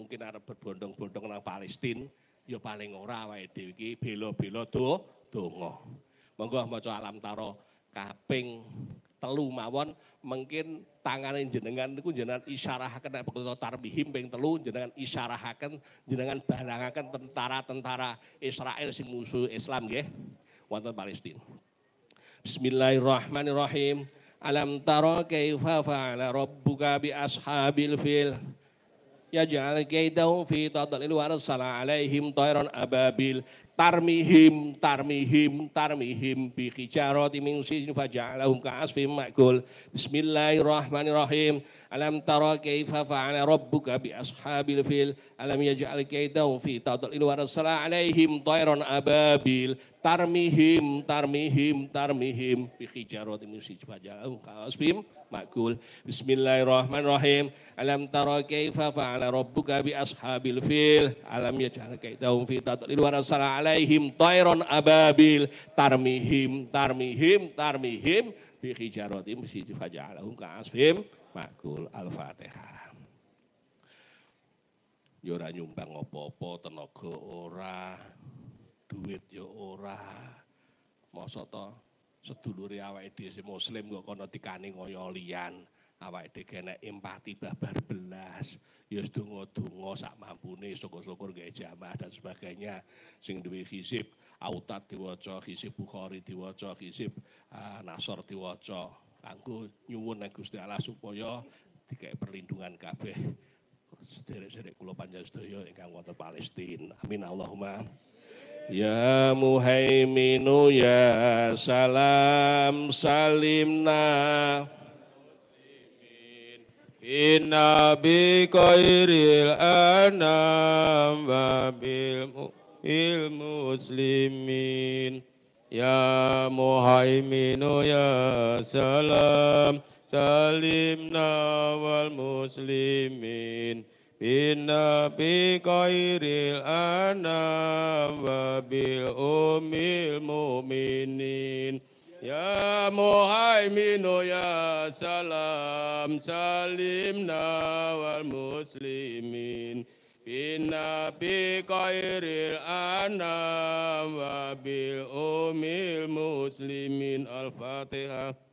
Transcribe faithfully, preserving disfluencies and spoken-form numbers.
mungkin arep berbondong-bondong nang Palestina, ya paling ora awake dhewe iki bela-bela do donga. Monggo maca alam taro kaping telu mawon mungkin tangane jenengan niku jenengan isyarahaken nek betul tarbihim ping telu jenengan isyarahaken jenengan balangaken tentara-tentara Israel sing musuh Islam nggih wonten Palestina. Bismillahirrahmanirrahim. Alam tara kaifa fa'ala rabbuka bi ashabil fil yaj'al kaidahum fi tadlil wa arsala alaihim tayran ababil tarmihim tarmihim tarmihim bi hijarati min sijin faja'alahum ka'asfin ma'kul. Bismillahirrahmanirrahim. Alam tara kaifa fa'ala rabbuka bi ashabil fil alam yaj'al kaidahum fi tadlil wa arsala alaihim tayran ababil tarmihim tarmihim tarmihim bi hijarati min sijin faja'alahum ka'asfin ma'kul. Bismillahirrahmanirrahim. Alam tara kaifa fa'ala rabbuka bi ashabil fil alam yaj'al kaidahum fi tadlil wa arsala alaihim tayron ababil tarmihim tarmihim tarmihim bi hijaratin sijil faja'alahum ka'asfim ma'kul. Al-Fatihah. Ya ora nyumbang apa-apa, tenaga ora, duit ya ora. Mosok to sedulure awake dhewe sing muslim kok kono dikani ngoyo liyan. Awake dhewe kena empati babar belas. Ya donga-donga sak mampune, syukur-syukur gawe jamaah dan sebagainya. Sing duwe hizib Autad diwaca, hizib Bukhari diwaca, hizib uh, Nasr diwaca. Kanggo nyuwun nang Gusti Allah supaya dikek perlindungan kabeh sederek-sederek kula panjenengan sedaya ingkang wonten Palestina. Amin Allahumma. Ya Muhaiminu ya salam salimna inna bi khairil anam wa bil muslimin. Ya Muhaiminu ya salam salimna wal muslimin inna bi khairil anam wa bil umil mu'minin. Ya Muhaiminu ya salam salimna wal muslimin inna bi khairil anam wa bil umil muslimin. Al-Fatihah.